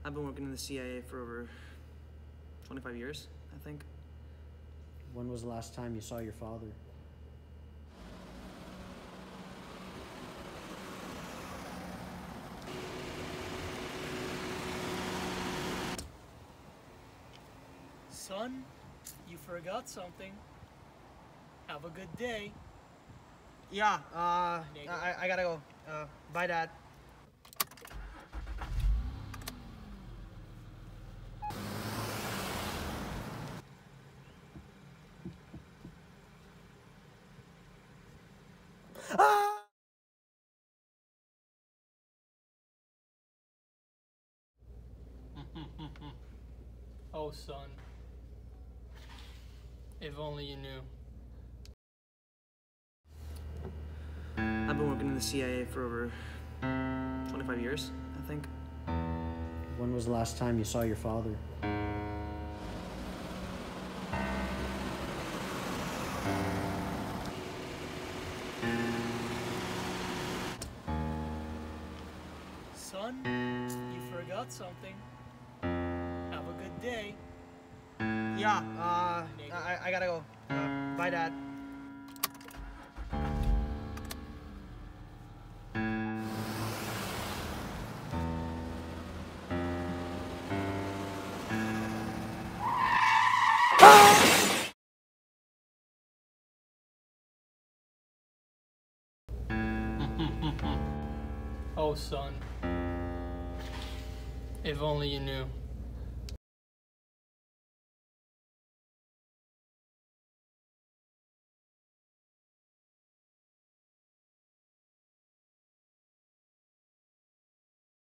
I've been working in the CIA for over 25 years, I think. When was the last time you saw your father? Son, you forgot something. Have a good day. Yeah, I gotta go. Bye, Dad. Oh, son. If only you knew. I've been working in the CIA for over 25 years, I think. When was the last time you saw your father? Son, you forgot something. Have a good day. Yeah, I gotta go. Bye, Dad. Oh, son. If only you knew.